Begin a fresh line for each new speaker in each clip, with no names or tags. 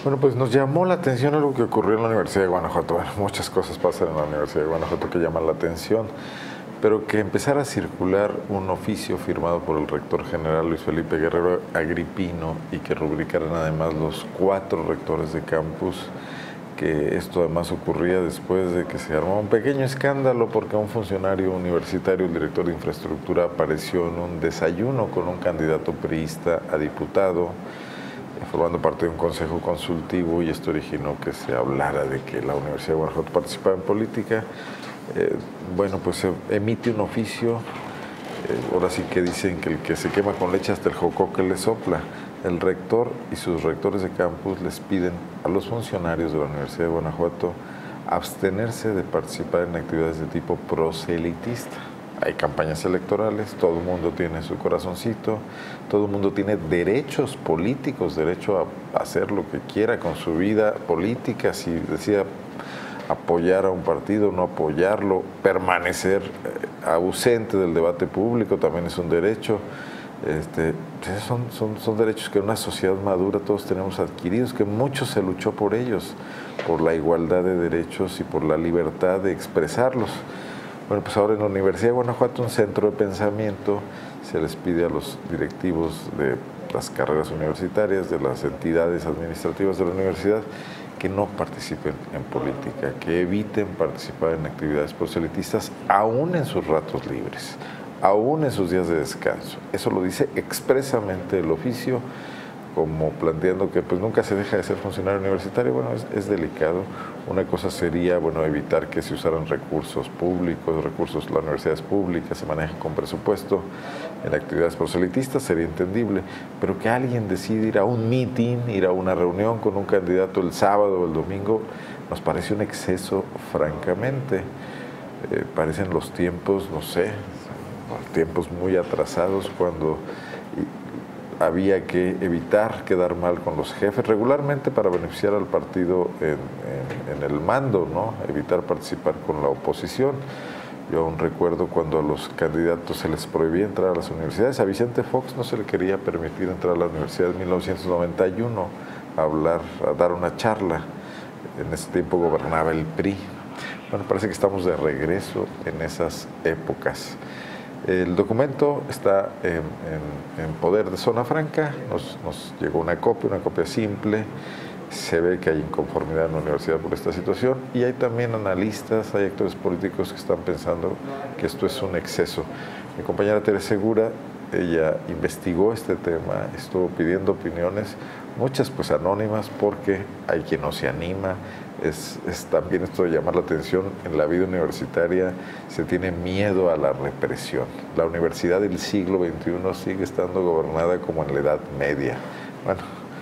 Bueno, pues nos llamó la atención algo que ocurrió en la Universidad de Guanajuato. Bueno, muchas cosas pasan en la Universidad de Guanajuato que llaman la atención, pero que empezara a circular un oficio firmado por el rector general Luis Felipe Guerrero Agripino y que rubricaran además los 4 rectores de campus, que esto además ocurría después de que se armó un pequeño escándalo porque un funcionario universitario, el director de infraestructura, apareció en un desayuno con un candidato priista a diputado, formando parte de un consejo consultivo, y esto originó que se hablara de que la Universidad de Guanajuato participaba en política. Bueno, pues se emite un oficio, ahora sí que dicen que el que se quema con leche hasta el jocoque le sopla. El rector y sus rectores de campus les piden a los funcionarios de la Universidad de Guanajuato abstenerse de participar en actividades de tipo proselitista. Hay campañas electorales, todo el mundo tiene su corazoncito, todo el mundo tiene derechos políticos, derecho a hacer lo que quiera con su vida política, si decide apoyar a un partido, no apoyarlo, permanecer ausente del debate público también es un derecho. Son derechos que en una sociedad madura todos tenemos adquiridos, que mucho se luchó por ellos, por la igualdad de derechos y por la libertad de expresarlos. Bueno, pues ahora en la Universidad de Guanajuato, un centro de pensamiento, se les pide a los directivos de las carreras universitarias, de las entidades administrativas de la universidad, que no participen en política, que eviten participar en actividades proselitistas, aún en sus ratos libres, aún en sus días de descanso. Eso lo dice expresamente el oficio, como planteando que pues nunca se deja de ser funcionario universitario. Bueno, es delicado. Una cosa sería, bueno, evitar que se usaran recursos públicos, las universidades públicas se manejan con presupuesto en actividades proselitistas, sería entendible, pero que alguien decida ir a un meeting, ir a una reunión con un candidato el sábado o el domingo, nos parece un exceso, francamente. Parecen los tiempos, no sé, tiempos muy atrasados, cuando había que evitar quedar mal con los jefes regularmente para beneficiar al partido en el mando, ¿no? Evitar participar con la oposición. Yo aún recuerdo cuando a los candidatos se les prohibía entrar a las universidades. A Vicente Fox no se le quería permitir entrar a la universidad en 1991 a dar una charla. En ese tiempo gobernaba el PRI. Bueno, parece que estamos de regreso en esas épocas. El documento está en poder de Zona Franca, nos llegó una copia simple. Se ve que hay inconformidad en la universidad por esta situación, y hay también analistas, hay actores políticos que están pensando que esto es un exceso. Mi compañera Tere Segura, ella investigó este tema, estuvo pidiendo opiniones, muchas pues anónimas, porque hay quien no se anima. Es también esto de llamar la atención. En la vida universitaria se tiene miedo a la represión. La universidad del siglo XXI sigue estando gobernada como en la Edad Media. Bueno,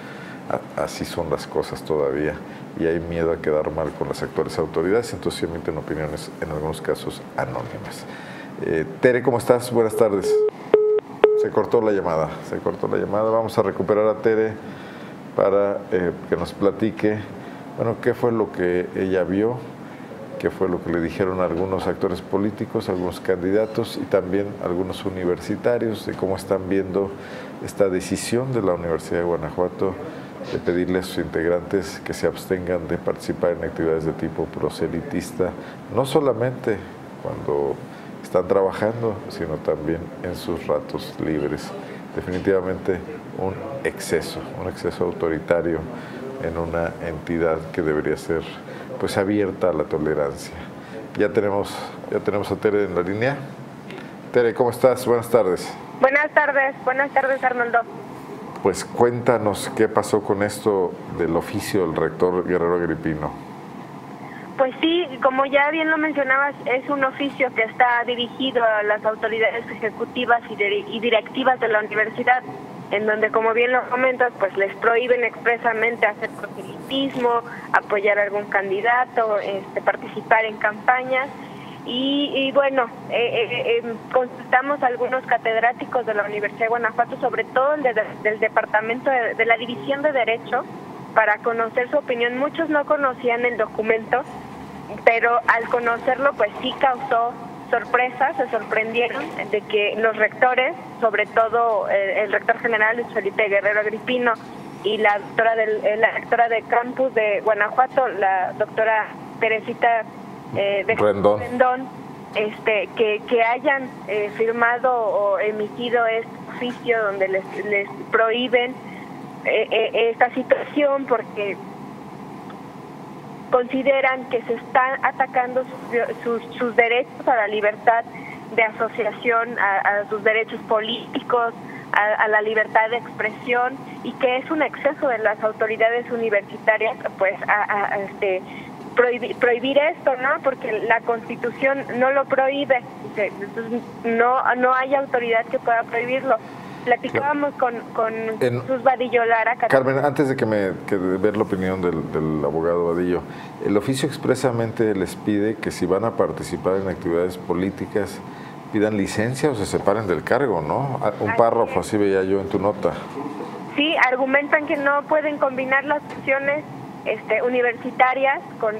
así son las cosas todavía, y hay miedo a quedar mal con las actuales autoridades, entonces se emiten opiniones en algunos casos anónimas. Tere, ¿cómo estás? Buenas tardes. Se cortó la llamada. Vamos a recuperar a Tere para que nos platique, bueno, qué fue lo que ella vio, qué fue lo que le dijeron algunos actores políticos, algunos candidatos y también algunos universitarios, de cómo están viendo esta decisión de la Universidad de Guanajuato de pedirle a sus integrantes que se abstengan de participar en actividades de tipo proselitista, no solamente cuando están trabajando, sino también en sus ratos libres. Definitivamente un exceso autoritario en una entidad que debería ser pues abierta a la tolerancia. Ya tenemos a Tere en la línea. Tere, ¿cómo estás? Buenas tardes.
Buenas tardes, Arnoldo.
Pues cuéntanos qué pasó con esto del oficio del rector Guerrero Agripino.
Pues sí, como ya bien lo mencionabas, es un oficio que está dirigido a las autoridades ejecutivas y directivas de la universidad, en donde, como bien lo comentas, pues les prohíben expresamente hacer proselitismo, apoyar a algún candidato, participar en campañas. Y bueno, consultamos a algunos catedráticos de la Universidad de Guanajuato, sobre todo del departamento de la División de Derecho, para conocer su opinión. Muchos no conocían el documento, pero al conocerlo pues sí causó sorpresa. Se sorprendieron de que los rectores, sobre todo el rector general Luis Felipe Guerrero Agripino y la rectora de campus de Guanajuato, la doctora Teresita Rendón, que hayan firmado o emitido este oficio donde les prohíben esta situación porque consideran que se están atacando sus derechos a la libertad de asociación, a sus derechos políticos, a la libertad de expresión, y que es un exceso de las autoridades universitarias pues prohibir esto, ¿no? Porque la Constitución no lo prohíbe, entonces no hay autoridad que pueda prohibirlo. Platicábamos con Jesús Vadillo Lara.
Carmen, antes de ver la opinión del abogado Vadillo, el oficio expresamente les pide que si van a participar en actividades políticas pidan licencia o se separen del cargo, ¿no? Un párrafo así veía yo en tu nota.
Sí, argumentan que no pueden combinar las funciones universitarias con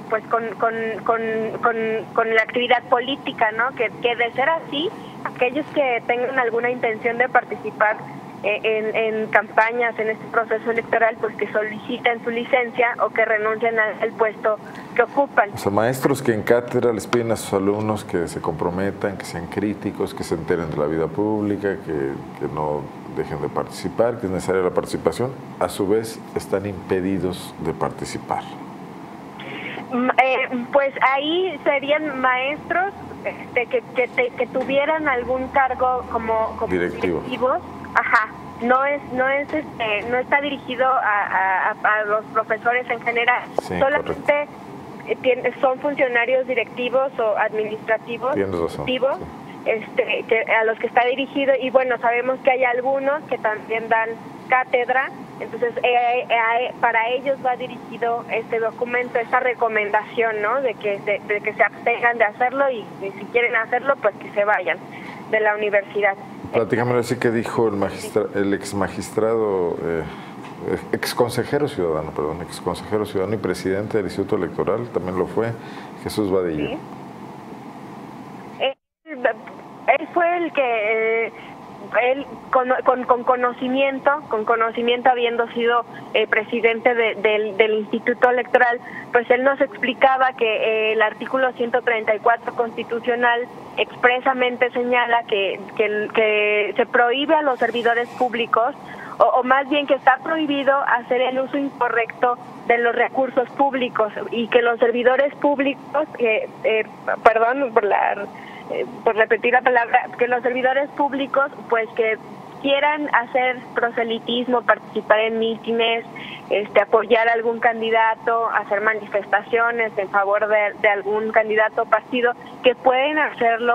la actividad política, ¿no? Que de ser así, aquellos que tengan alguna intención de participar en campañas, en este proceso electoral, pues que soliciten su licencia o que renuncien al puesto que ocupan.
O sea, maestros que en cátedra les piden a sus alumnos que se comprometan, que sean críticos, que se enteren de la vida pública, que no dejen de participar, que es necesaria la participación, a su vez están impedidos de participar.
Pues ahí serían maestros que tuvieran algún cargo como directivos. Ajá. No está dirigido a los profesores en general. Sí, solamente son funcionarios directivos o administrativos.
Tienes razón. Sí.
A los que está dirigido, y bueno, sabemos que hay algunos que también dan cátedra, entonces para ellos va dirigido este documento, esta recomendación, ¿no? de que se abstengan de hacerlo y si quieren hacerlo, pues que se vayan de la universidad.
Platícame así que dijo el ex consejero ciudadano y presidente del Instituto Electoral, también lo fue, Jesús Vadillo. ¿Sí?
Él fue el que él con conocimiento habiendo sido presidente del Instituto Electoral, pues él nos explicaba que el artículo 134 constitucional expresamente señala que se prohíbe a los servidores públicos, o más bien que está prohibido hacer el uso incorrecto de los recursos públicos, y que los servidores públicos, perdón por repetir la palabra, que los servidores públicos pues que quieran hacer proselitismo, participar en mítines, apoyar a algún candidato, hacer manifestaciones en favor de algún candidato o partido, que pueden hacerlo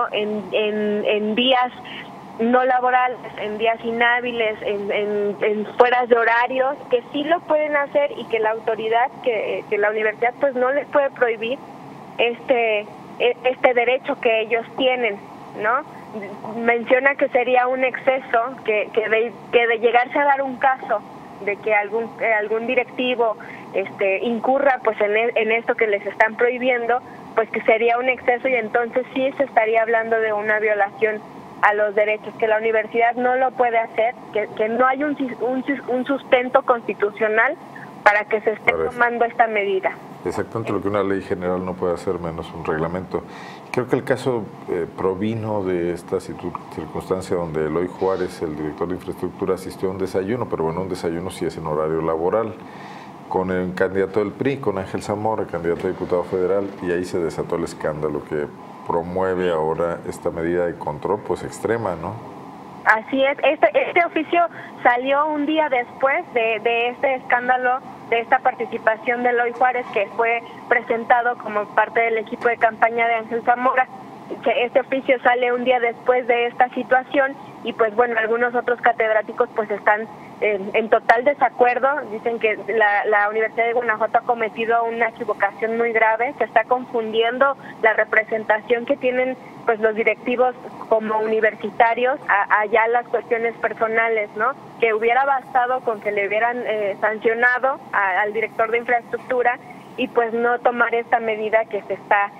en días no laborales, en días inhábiles, en fueras de horarios, que sí lo pueden hacer, y que la autoridad, que la universidad pues no les puede prohibir este derecho que ellos tienen, ¿no? Menciona que sería un exceso, que de llegarse a dar un caso de que algún directivo incurra pues en esto que les están prohibiendo, pues que sería un exceso, y entonces sí se estaría hablando de una violación a los derechos, que la universidad no lo puede hacer, que no hay un sustento constitucional para que se esté tomando esta medida.
Exactamente lo que una ley general no puede hacer, menos un reglamento. Creo que el caso provino de esta circunstancia donde Eloy Juárez, el director de infraestructura, asistió a un desayuno, pero bueno, un desayuno sí es en horario laboral, con el candidato del PRI, con Ángel Zamora, candidato a diputado federal, y ahí se desató el escándalo que promueve ahora esta medida de control pues extrema, ¿no?
Así es, este oficio salió un día después de este escándalo, de esta participación de Eloy Juárez, que fue presentado como parte del equipo de campaña de Ángel Zamora. Este oficio sale un día después de esta situación, y pues bueno, algunos otros catedráticos pues están en total desacuerdo. Dicen que la Universidad de Guanajuato ha cometido una equivocación muy grave, que está confundiendo la representación que tienen pues los directivos como universitarios allá las cuestiones personales, ¿no? Que hubiera bastado con que le hubieran sancionado al director de infraestructura, y pues no tomar esta medida que se está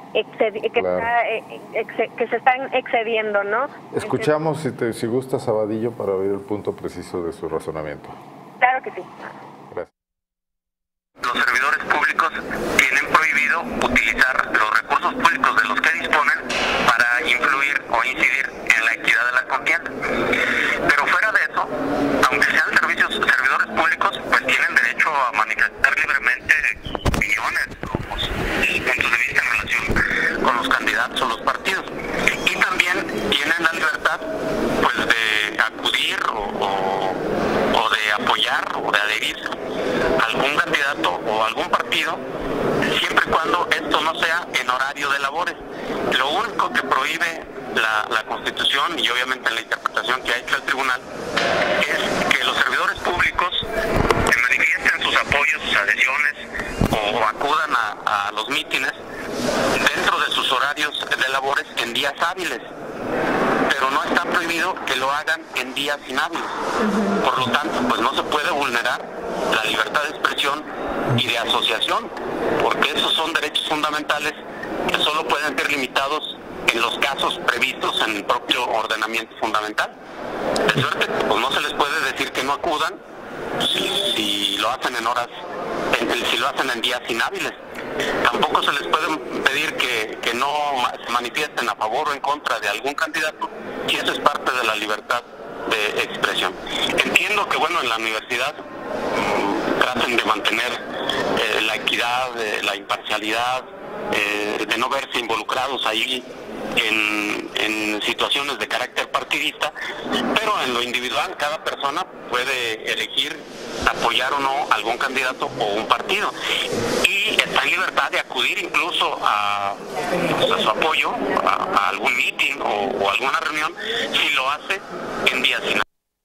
que se están excediendo, ¿no?
Escuchamos, si gustas, a Vadillo para ver el punto preciso de su razonamiento.
Claro que sí.
Gracias.
públicos tienen prohibido utilizar los recursos públicos de los que disponen para influir o incidir en la equidad de la contienda. Pero fuera de eso, aunque sean servidores públicos, pues tienen derecho a manifestar libremente sus opiniones o sus puntos de vista en relación con los candidatos o los partidos. Y también tienen la libertad, pues, de acudir o de apoyar o de adherirse a algún candidato o algún partido, siempre y cuando esto no sea en horario de labores. Lo único que prohíbe la Constitución y obviamente la interpretación que ha hecho el tribunal es que los servidores públicos manifiesten sus apoyos, sus adhesiones o acudan a los mítines dentro de sus horarios de labores en días hábiles, pero no está prohibido que lo hagan en días inhábiles. Por lo tanto, pues no se puede vulnerar la libertad de expresión y de asociación, porque esos son derechos fundamentales que solo pueden ser limitados en los casos previstos en el propio ordenamiento fundamental. De suerte, pues no se les puede decir que no acudan si lo hacen en horas, si lo hacen en días inhábiles. Tampoco se les puede pedir que no se manifiesten a favor o en contra de algún candidato, y eso es parte de la libertad de expresión. Entiendo que, bueno, en la universidad traten de mantener la equidad, la imparcialidad, de no verse involucrados ahí en situaciones de carácter partidista, pero en lo individual cada persona puede elegir apoyar o no algún candidato o un partido, y está en libertad de acudir incluso a su apoyo a algún meeting o alguna reunión si lo hace en días finales.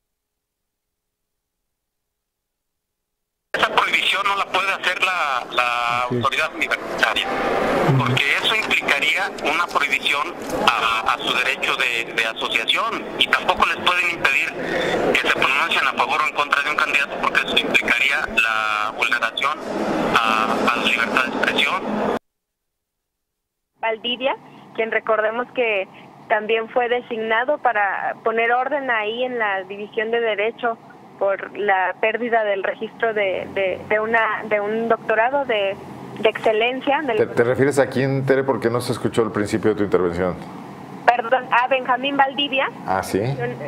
Esa prohibición no la puede hacer la autoridad universitaria, porque eso implicaría una prohibición a su derecho de asociación, y tampoco les pueden impedir que se pronuncien a favor o en contra de un candidato, porque eso implicaría la vulneración a la libertad de expresión.
Valdivia, quien recordemos que también fue designado para poner orden ahí en la división de derecho por la pérdida del registro de un doctorado de excelencia.
¿Te refieres a quién, Tere? Porque no se escuchó al principio de tu intervención.
Perdón, a Benjamín Valdivia.
Ah, sí.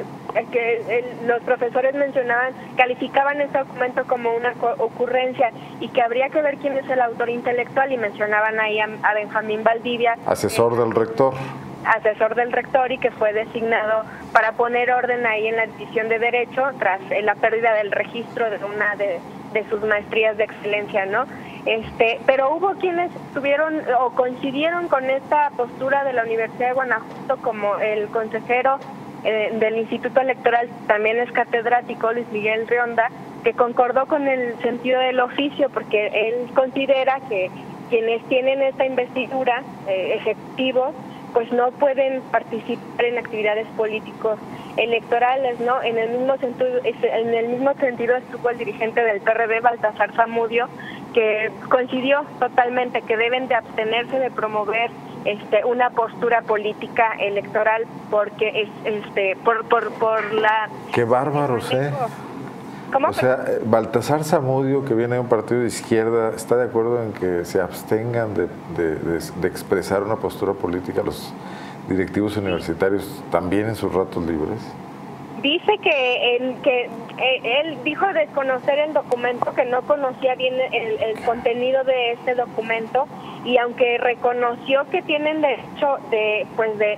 Los profesores calificaban este documento como una ocurrencia y que habría que ver quién es el autor intelectual, y mencionaban ahí a Benjamín Valdivia.
Asesor del rector.
Asesor del rector, y que fue designado para poner orden ahí en la división de derecho tras la pérdida del registro de una de sus maestrías de excelencia, ¿no? Pero hubo quienes tuvieron o coincidieron con esta postura de la Universidad de Guanajuato, como el consejero del Instituto Electoral, también es catedrático, Luis Miguel Rionda, que concordó con el sentido del oficio, porque él considera que quienes tienen esta investidura ejecutivos pues no pueden participar en actividades políticos electorales, ¿no? En el mismo sentido estuvo el dirigente del PRD, Baltasar Zamudio, que coincidió totalmente que deben de abstenerse de promover una postura política electoral, porque es por la...
¡Qué bárbaros,
¿Cómo?
O sea, Baltasar Zamudio, que viene de un partido de izquierda, ¿está de acuerdo en que se abstengan de expresar una postura política a los directivos universitarios también en sus ratos libres?
Dice que él dijo desconocer el documento, que no conocía bien el contenido de este documento, y aunque reconoció que tienen derecho de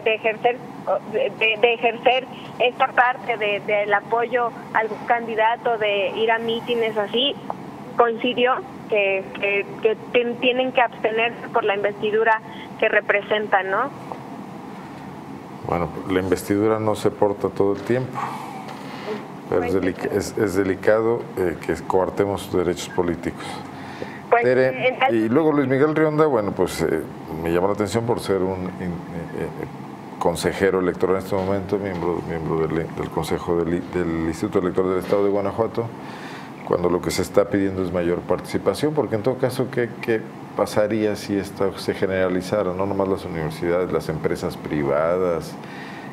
ejercer esta parte del apoyo a algún candidato, de ir a mítines así, coincidió que tienen que abstenerse por la investidura que representan, ¿no?
Bueno, la investidura no se porta todo el tiempo, pero es delicado que coartemos derechos políticos.
Pues,
Tere, y luego Luis Miguel Rionda, bueno, pues me llamó la atención por ser un consejero electoral en este momento, miembro del Consejo del Instituto Electoral del Estado de Guanajuato, cuando lo que se está pidiendo es mayor participación, porque en todo caso, ¿qué pasaría si esto se generalizara? No nomás las universidades, las empresas privadas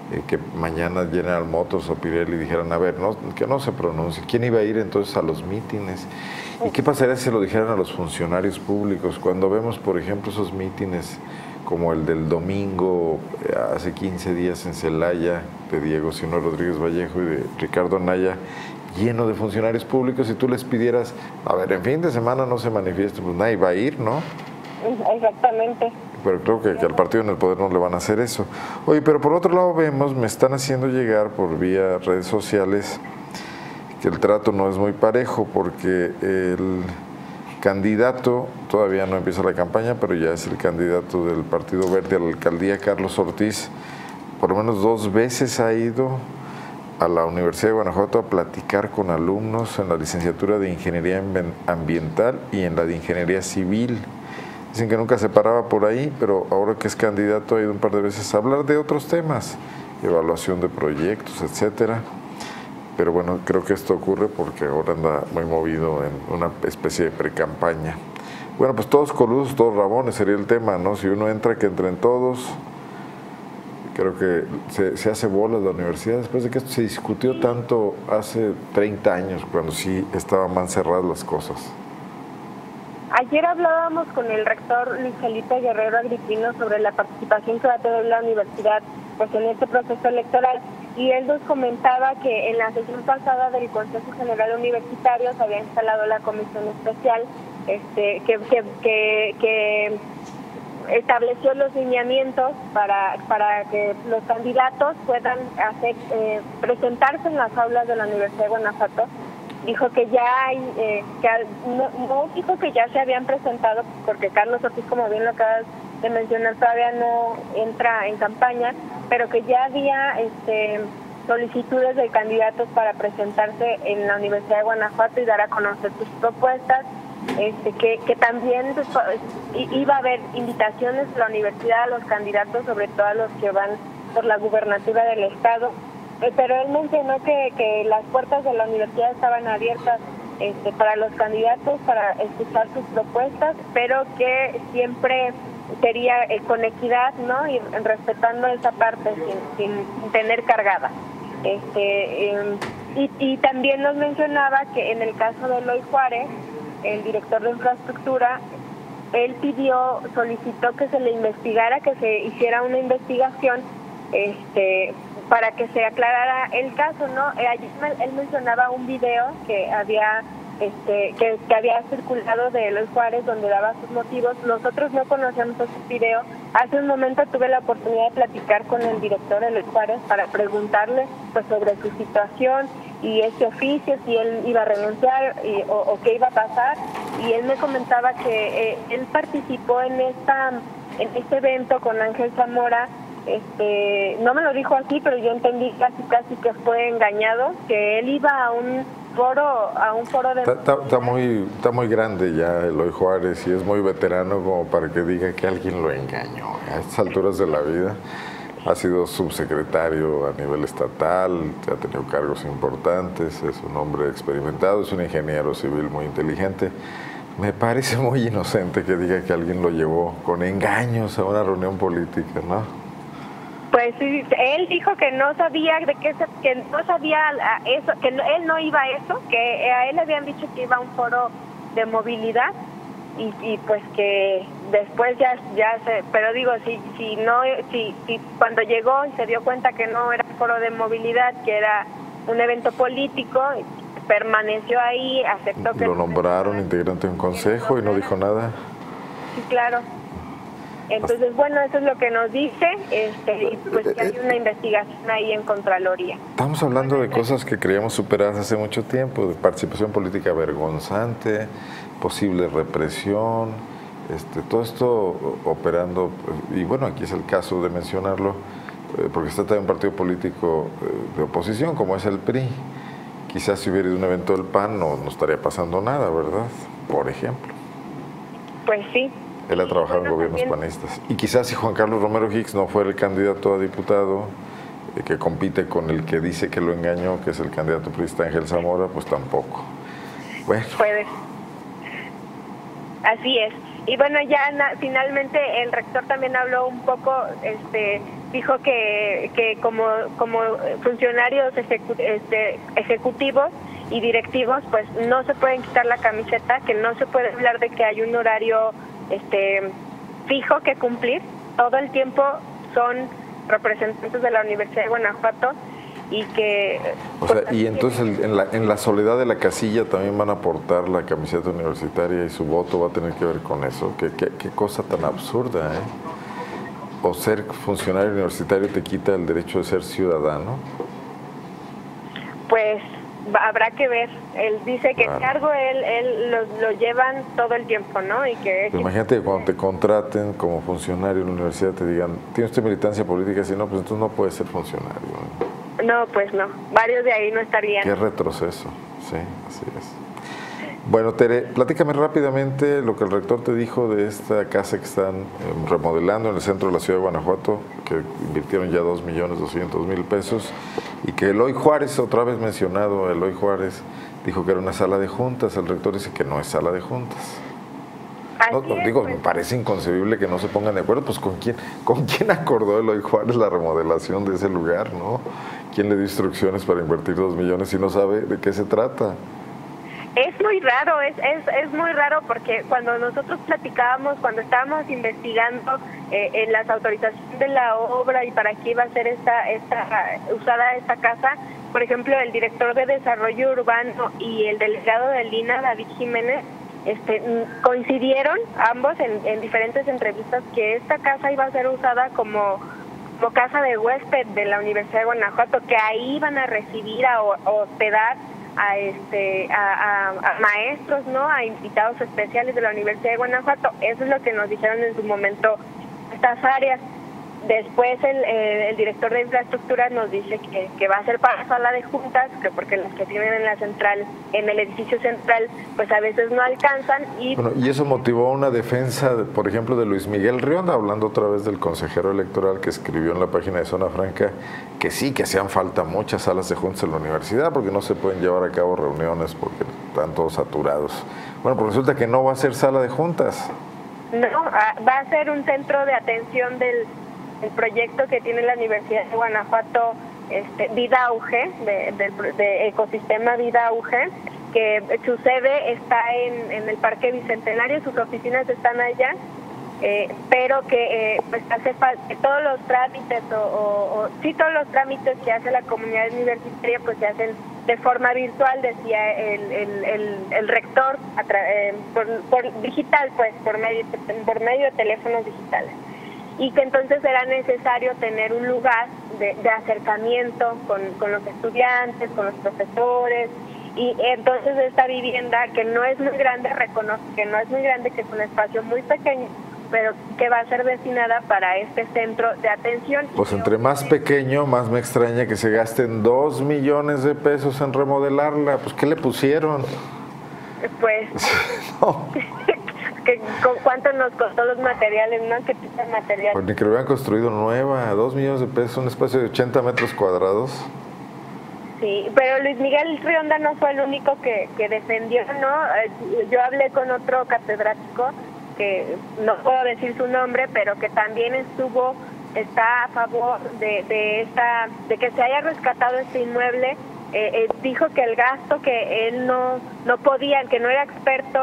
que mañana General Motors o Pirelli dijeran, a ver, no, que no se pronuncie. ¿Quién iba a ir entonces a los mítines? ¿Y qué pasaría si se lo dijeran a los funcionarios públicos? Cuando vemos, por ejemplo, esos mítines como el del domingo, hace 15 días en Celaya, de Diego Sinue Rodríguez Vallejo y de Ricardo Anaya, lleno de funcionarios públicos, y tú les pidieras, a ver, en fin de semana no se manifieste, pues nadie va a ir, ¿no?
Exactamente.
Pero creo que al partido en el poder no le van a hacer eso. Oye, pero por otro lado vemos, me están haciendo llegar por vía redes sociales que el trato no es muy parejo, porque el candidato, todavía no empieza la campaña, pero ya es el candidato del Partido Verde a la alcaldía, Carlos Ortiz, por lo menos 2 veces ha ido a la Universidad de Guanajuato a platicar con alumnos en la licenciatura de Ingeniería Ambiental y en la de Ingeniería Civil. Dicen que nunca se paraba por ahí, pero ahora que es candidato ha ido un par de veces a hablar de otros temas, evaluación de proyectos, etcétera. Pero bueno, creo que esto ocurre porque ahora anda muy movido en una especie de precampaña. Bueno, pues todos coludos, todos rabones sería el tema, ¿no? Si uno entra, que entren todos. Creo que se hace bolas la universidad después de que esto se discutió tanto hace 30 años, cuando sí estaban más cerradas las cosas.
Ayer hablábamos con el rector Luis Felipe Guerrero Agripino sobre la participación que va a tener la universidad pues en este proceso electoral, y él nos comentaba que en la sesión pasada del Consejo General Universitario se había instalado la comisión especial que estableció los lineamientos para que los candidatos puedan presentarse en las aulas de la Universidad de Guanajuato. Dijo que ya hay, no dijo que ya se habían presentado, porque Carlos Ortiz, como bien lo acabas de mencionar, todavía no entra en campaña, pero que ya había solicitudes de candidatos para presentarse en la Universidad de Guanajuato y dar a conocer sus propuestas, que también iba a haber invitaciones de la universidad a los candidatos, sobre todo a los que van por la gubernatura del estado. Pero él mencionó que las puertas de la universidad estaban abiertas para los candidatos, para escuchar sus propuestas, pero que siempre sería con equidad, ¿no? Y respetando esa parte sin tener cargada. Y también nos mencionaba que en el caso de Eloy Juárez, el director de infraestructura, él solicitó que se le investigara, que se hiciera una investigación, para que se aclarara el caso, ¿no? Ayer él mencionaba un video que había que había circulado de Eloy Juárez, donde daba sus motivos. Nosotros no conocíamos ese video. Hace un momento tuve la oportunidad de platicar con el director Eloy Juárez para preguntarle pues sobre su situación y ese oficio, si él iba a renunciar o qué iba a pasar, y él me comentaba que él participó en este evento con Ángel Zamora. No me lo dijo así, pero yo entendí casi que fue engañado, que él iba a un foro de...
Está muy grande ya Eloy Juárez y es muy veterano como para que diga que alguien lo engañó. A estas alturas de la vida ha sido subsecretario a nivel estatal, ha tenido cargos importantes, es un hombre experimentado, es un ingeniero civil muy inteligente. Me parece muy inocente que diga que alguien lo llevó con engaños a una reunión política, ¿no?
Pues sí, él dijo que no sabía que no sabía eso, que él no iba a eso, que a él le habían dicho que iba a un foro de movilidad y pues que después ya pero digo, si cuando llegó y se dio cuenta que no era foro de movilidad, que era un evento político, permaneció ahí, aceptó que
lo nombraron integrante de un consejo y no dijo nada.
Sí, claro. Entonces, bueno, eso es lo que nos dice, y pues que hay una investigación ahí en Contraloría.
Estamos hablando de cosas que creíamos superadas hace mucho tiempo, de participación política vergonzante, posible represión, todo esto operando, y bueno, aquí es el caso de mencionarlo, porque está también un partido político de oposición, como es el PRI. Quizás si hubiera ido un evento del PAN no estaría pasando nada, ¿verdad? Por ejemplo.
Pues sí.
Él ha trabajado en gobiernos panistas. Y quizás si Juan Carlos Romero Hicks no fuera el candidato a diputado, que compite con el que dice que lo engañó, que es el candidato priista Ángel Zamora, pues tampoco. Bueno.
Puede. Así es. Y bueno, ya finalmente el rector también habló un poco dijo que como funcionarios ejecutivos y directivos, pues no se pueden quitar la camiseta, que no se puede hablar de que hay un horario fijo que cumplir. Todo el tiempo son representantes de la Universidad de Guanajuato y que...
O sea, y entonces en la soledad de la casilla también van a portar la camiseta universitaria y su voto va a tener que ver con eso. Qué cosa tan absurda, ¿eh? O ser funcionario universitario te quita el derecho de ser ciudadano.
Pues habrá que ver. Él dice que el cargo él lo llevan todo el tiempo, ¿no? Y que
pues imagínate que cuando te contraten como funcionario en la universidad te digan, ¿tiene usted militancia política? Si no, pues entonces no puede ser funcionario, ¿no?
No, pues no. Varios de ahí no estarían.
Qué retroceso. Sí, así es. Bueno, Tere, platícame rápidamente lo que el rector te dijo de esta casa que están remodelando en el centro de la ciudad de Guanajuato, que invirtieron ya 2.200.000 pesos, y que Eloy Juárez, otra vez mencionado, Eloy Juárez, dijo que era una sala de juntas. El rector dice que no es sala de juntas. Me parece inconcebible que no se pongan de acuerdo. Pues ¿con quién acordó Eloy Juárez la remodelación de ese lugar, no? ¿Quién le dio instrucciones para invertir 2 millones y no sabe de qué se trata?
Es muy raro, es muy raro porque cuando nosotros platicábamos, cuando estábamos investigando en las autorizaciones de la obra y para qué iba a ser usada esta casa, por ejemplo, el director de Desarrollo Urbano y el delegado del INAH, David Jiménez, coincidieron ambos en diferentes entrevistas que esta casa iba a ser usada como casa de huésped de la Universidad de Guanajuato, que ahí iban a recibir, a hospedar a maestros, ¿no? A invitados especiales de la Universidad de Guanajuato. Eso es lo que nos dijeron en su momento estas áreas. Después el director de infraestructura nos dice que va a ser para sala de juntas, que porque las que tienen en la central, en el edificio central, pues a veces no alcanzan. Y
eso motivó una defensa, por ejemplo, de Luis Miguel Rionda, hablando otra vez del consejero electoral, que escribió en la página de Zona Franca que sí, que hacían falta muchas salas de juntas en la universidad porque no se pueden llevar a cabo reuniones porque están todos saturados. Bueno, pues resulta que no va a ser sala de juntas.
No, va a ser un centro de atención del proyecto que tiene la Universidad de Guanajuato, Vida Auge, de Ecosistema Vida Auge, que su sede está en el Parque Bicentenario, sus oficinas están allá, pero que pues hace falta que todos los trámites todos los trámites que hace la comunidad universitaria pues se hacen de forma virtual, decía el rector, por digital, pues por medio de teléfonos digitales. Y que entonces era necesario tener un lugar de acercamiento con los estudiantes, con los profesores, y entonces esta vivienda, que no es muy grande, reconoce que no es muy grande, que es un espacio muy pequeño, pero que va a ser destinada para este centro de atención.
Pues entre más pequeño, más me extraña que se gasten 2 millones de pesos en remodelarla. Pues ¿qué le pusieron?
Pues...
no.
¿Cuánto nos costó los materiales, no? ¿Qué tipo de material?
Pues ni que lo hubieran construido nueva, 2 millones de pesos, un espacio de 80 metros cuadrados.
Sí, pero Luis Miguel Rionda no fue el único que defendió, ¿no? Yo hablé con otro catedrático, que no puedo decir su nombre, pero que también está a favor de que se haya rescatado este inmueble. Dijo que el gasto, que él no podía, que no era experto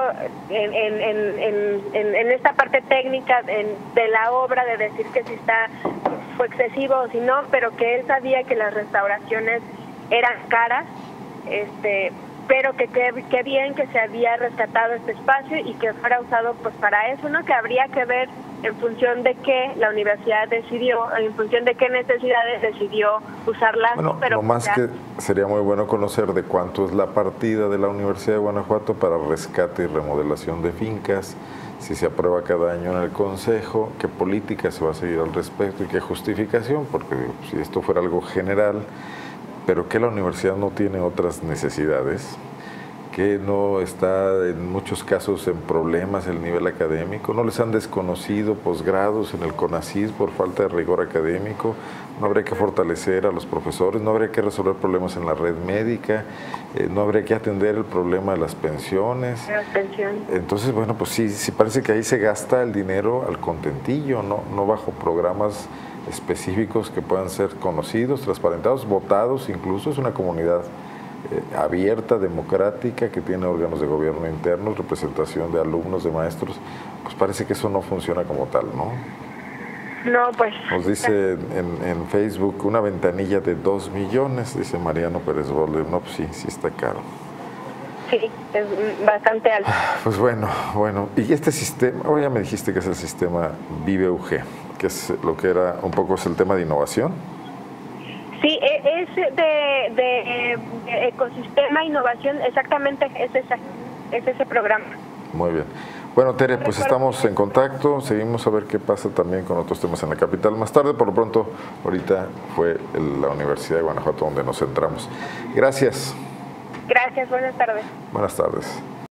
en esta parte técnica de la obra, de decir que si fue excesivo o si no, pero que él sabía que las restauraciones eran caras, pero que qué bien que se había rescatado este espacio y que fuera usado pues para eso, ¿no? Que habría que ver en función de qué la universidad decidió, en función de qué necesidades decidió usarlas.
Bueno, pero lo más que sería muy bueno conocer de cuánto es la partida de la Universidad de Guanajuato para rescate y remodelación de fincas, si se aprueba cada año en el Consejo, qué política se va a seguir al respecto y qué justificación, porque si esto fuera algo general, pero que la universidad no tiene otras necesidades, que no está en muchos casos en problemas el nivel académico, no les han desconocido posgrados en el CONACYT por falta de rigor académico, no habría que fortalecer a los profesores, no habría que resolver problemas en la red médica, no habría que atender el problema de las pensiones. Entonces, bueno, pues sí parece que ahí se gasta el dinero al contentillo, no bajo programas específicos que puedan ser conocidos, transparentados, votados incluso. Es una comunidad abierta, democrática, que tiene órganos de gobierno internos, representación de alumnos, de maestros. Pues parece que eso no funciona como tal, ¿no?
No, pues...
Nos dice en Facebook una ventanilla de 2 millones, dice Mariano Pérez Bolle. No, pues sí está caro.
Sí, es bastante alto.
Pues bueno. Y este sistema, ya me dijiste que es el sistema ViveUG, que es lo que era un poco es el tema de innovación.
Sí, es de ecosistema, innovación, exactamente es ese programa.
Muy bien. Bueno, Tere, pues estamos en contacto, seguimos a ver qué pasa también con otros temas en la capital más tarde. Por lo pronto, ahorita fue la Universidad de Guanajuato donde nos centramos. Gracias.
Gracias, buenas tardes.
Buenas tardes.